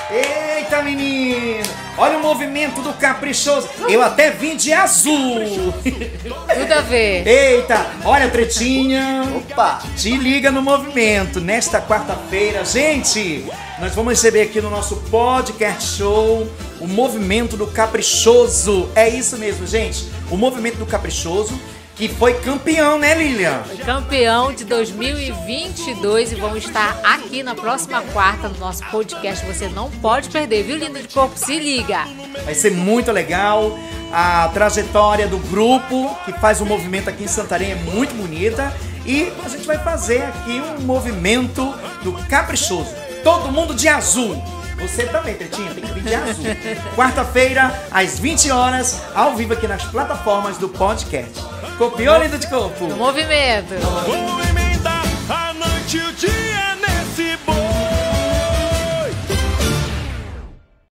Eita, menino! Olha o movimento do caprichoso. Eu até vim de azul. Tudo a ver. Eita, olha a tretinha. Opa! Te liga no movimento. Nesta quarta-feira, gente, nós vamos receber aqui no nosso podcast show o movimento do caprichoso. É isso mesmo, gente. O movimento do caprichoso, que foi campeão, né, Lilian? Campeão de 2022 e vão estar aqui na próxima quarta no nosso podcast. Você não pode perder, viu, lindo de corpo? Se liga! Vai ser muito legal. A trajetória do grupo que faz o movimento aqui em Santarém é muito bonita. E a gente vai fazer aqui um movimento do caprichoso. Todo mundo de azul. Você também, Tretinha, tem que vir de azul. Quarta-feira, às 20 horas, ao vivo aqui nas plataformas do podcast. Copiou, lindo de corpo? No movimento. Movimenta a noite e o dia.